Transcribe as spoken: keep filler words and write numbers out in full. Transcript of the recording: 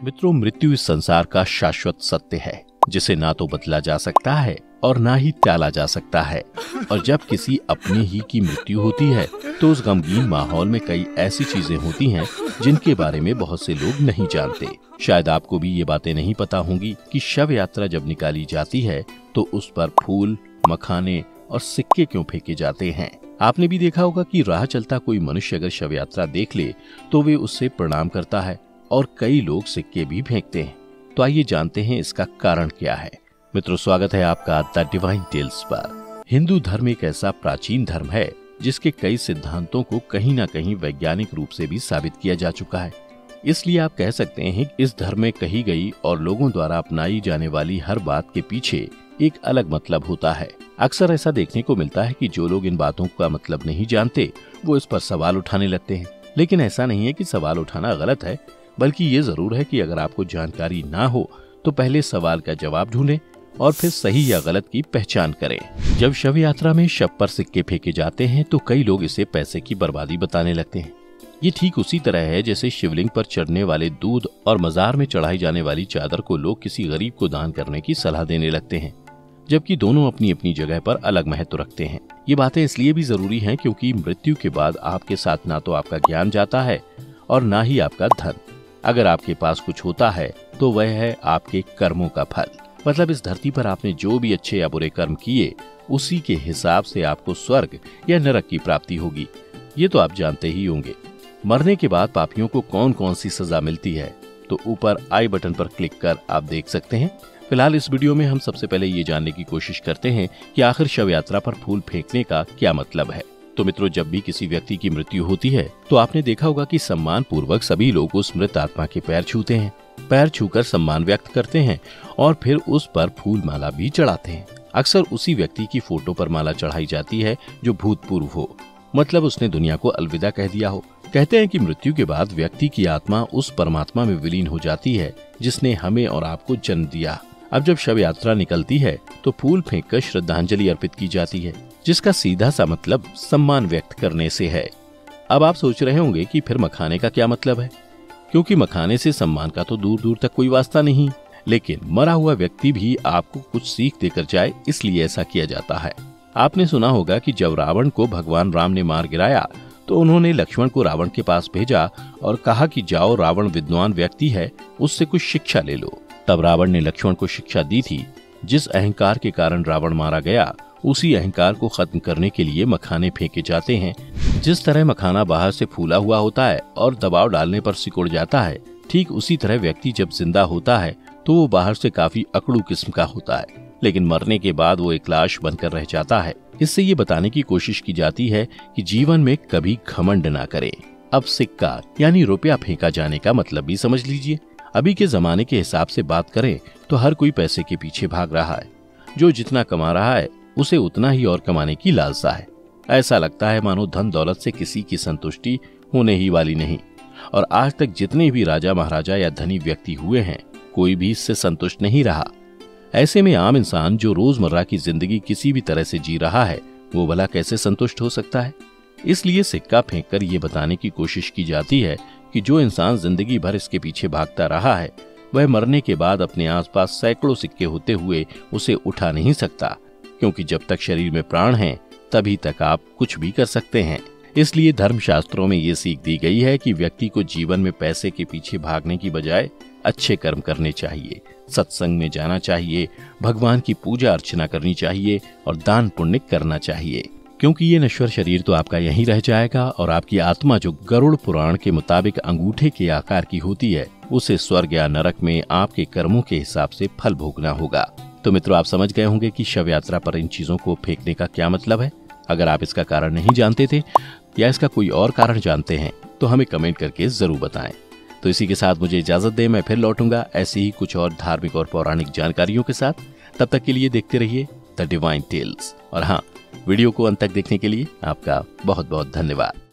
मित्रों, मृत्यु इस संसार का शाश्वत सत्य है जिसे ना तो बदला जा सकता है और ना ही टाला जा सकता है। और जब किसी अपने ही की मृत्यु होती है तो उस गमगीन माहौल में कई ऐसी चीजें होती हैं जिनके बारे में बहुत से लोग नहीं जानते। शायद आपको भी ये बातें नहीं पता होंगी कि शव यात्रा जब निकाली जाती है तो उस पर फूल, मखाने और सिक्के क्यों फेंके जाते हैं। आपने भी देखा होगा कि राह चलता कोई मनुष्य अगर शव यात्रा देख ले तो वे उससे प्रणाम करता है और कई लोग सिक्के भी फेंकते हैं। तो आइए जानते हैं इसका कारण क्या है। मित्रों, स्वागत है आपका द डिवाइन टेल्स पर। हिंदू धर्म एक ऐसा प्राचीन धर्म है जिसके कई सिद्धांतों को कहीं ना कहीं वैज्ञानिक रूप से भी साबित किया जा चुका है। इसलिए आप कह सकते हैं कि इस धर्म में कही गई और लोगों द्वारा अपनाई जाने वाली हर बात के पीछे एक अलग मतलब होता है। अक्सर ऐसा देखने को मिलता है कि जो लोग इन बातों का मतलब नहीं जानते वो इस पर सवाल उठाने लगते हैं। लेकिन ऐसा नहीं है कि सवाल उठाना गलत है, बल्कि ये जरूर है कि अगर आपको जानकारी ना हो तो पहले सवाल का जवाब ढूंढें और फिर सही या गलत की पहचान करें। जब शव यात्रा में शव पर सिक्के फेंके जाते हैं तो कई लोग इसे पैसे की बर्बादी बताने लगते हैं। ये ठीक उसी तरह है जैसे शिवलिंग पर चढ़ने वाले दूध और मजार में चढ़ाई जाने वाली चादर को लोग किसी गरीब को दान करने की सलाह देने लगते हैं, जबकि दोनों अपनी अपनी जगह पर अलग महत्व रखते हैं। ये बातें इसलिए भी जरूरी हैं क्योंकि मृत्यु के बाद आपके साथ ना तो आपका ज्ञान जाता है और ना ही आपका धन। अगर आपके पास कुछ होता है तो वह है आपके कर्मों का फल। मतलब इस धरती पर आपने जो भी अच्छे या बुरे कर्म किए उसी के हिसाब से आपको स्वर्ग या नरक की प्राप्ति होगी। ये तो आप जानते ही होंगे। मरने के बाद पापियों को कौन कौन सी सजा मिलती है तो ऊपर आई बटन पर क्लिक कर आप देख सकते हैं। फिलहाल इस वीडियो में हम सबसे पहले ये जानने की कोशिश करते हैं कि आखिर शव यात्रा पर फूल फेंकने का क्या मतलब है। तो मित्रों, जब भी किसी व्यक्ति की मृत्यु होती है तो आपने देखा होगा कि सम्मान पूर्वक सभी लोग उस मृत आत्मा के पैर छूते हैं। पैर छूकर सम्मान व्यक्त करते हैं और फिर उस पर फूल माला भी चढ़ाते हैं। अक्सर उसी व्यक्ति की फोटो पर माला चढ़ाई जाती है जो भूतपूर्व हो, मतलब उसने दुनिया को अलविदा कह दिया हो। कहते हैं कि मृत्यु के बाद व्यक्ति की आत्मा उस परमात्मा में विलीन हो जाती है जिसने हमें और आपको जन्म दिया। अब जब शव यात्रा निकलती है तो फूल फेंककर श्रद्धांजलि अर्पित की जाती है, जिसका सीधा सा मतलब सम्मान व्यक्त करने से है। अब आप सोच रहे होंगे कि फिर मखाने का क्या मतलब है, क्योंकि मखाने से सम्मान का तो दूर दूर तक कोई वास्ता नहीं। लेकिन मरा हुआ व्यक्ति भी आपको कुछ सीख देकर जाए, इसलिए ऐसा किया जाता है। आपने सुना होगा कि जब रावण को भगवान राम ने मार गिराया तो उन्होंने लक्ष्मण को रावण के पास भेजा और कहा कि जाओ, रावण विद्वान व्यक्ति है, उससे कुछ शिक्षा ले लो। तब रावण ने लक्ष्मण को शिक्षा दी थी। जिस अहंकार के कारण रावण मारा गया उसी अहंकार को खत्म करने के लिए मखाने फेंके जाते हैं। जिस तरह मखाना बाहर से फूला हुआ होता है और दबाव डालने पर सिकुड़ जाता है, ठीक उसी तरह व्यक्ति जब जिंदा होता है तो वो बाहर से काफी अकड़ू किस्म का होता है, लेकिन मरने के बाद वो एक लाश बनकर रह जाता है। इससे ये बताने की कोशिश की जाती है कि जीवन में कभी घमंड ना करें। अब सिक्का यानी रुपया फेंका जाने का मतलब भी समझ लीजिए। अभी के जमाने के हिसाब से बात करें तो हर कोई पैसे के पीछे भाग रहा है। जो जितना कमा रहा है उसे उतना ही और कमाने की लालसा है। ऐसा लगता है मानो धन दौलत से किसी की संतुष्टि होने ही वाली नहीं। और आज तक जितने भी राजा महाराजा या धनी व्यक्ति हुए हैं, कोई भी इससे संतुष्ट नहीं रहा। ऐसे में आम इंसान जो रोजमर्रा की जिंदगी किसी भी तरह से जी रहा है, वो भला कैसे संतुष्ट हो सकता है। इसलिए सिक्का फेंककर ये बताने की कोशिश की जाती है कि जो इंसान जिंदगी भर इसके पीछे भागता रहा है, वह मरने के बाद अपने आसपास सैकड़ों सिक्के होते हुए उसे उठा नहीं सकता, क्योंकि जब तक शरीर में प्राण है तभी तक आप कुछ भी कर सकते हैं। इसलिए धर्म शास्त्रों में ये सीख दी गई है कि व्यक्ति को जीवन में पैसे के पीछे भागने की बजाय अच्छे कर्म करने चाहिए, सत्संग में जाना चाहिए, भगवान की पूजा अर्चना करनी चाहिए और दान पुण्य करना चाहिए, क्योंकि ये नश्वर शरीर तो आपका यहीं रह जाएगा और आपकी आत्मा जो गरुड़ पुराण के मुताबिक अंगूठे के आकार की होती है, उसे स्वर्ग या नरक में आपके कर्मों के हिसाब से फल भोगना होगा। तो मित्रों, आप समझ गए होंगे कि शव यात्रा पर इन चीजों को फेंकने का क्या मतलब है। अगर आप इसका कारण नहीं जानते थे या इसका कोई और कारण जानते हैं तो हमें कमेंट करके जरूर बताएं। तो इसी के साथ मुझे इजाजत दें, मैं फिर लौटूंगा ऐसी ही कुछ और धार्मिक और पौराणिक जानकारियों के साथ। तब तक के लिए देखते रहिए द डिवाइन टेल्स। और हाँ, वीडियो को अंत तक देखने के लिए आपका बहुत बहुत धन्यवाद।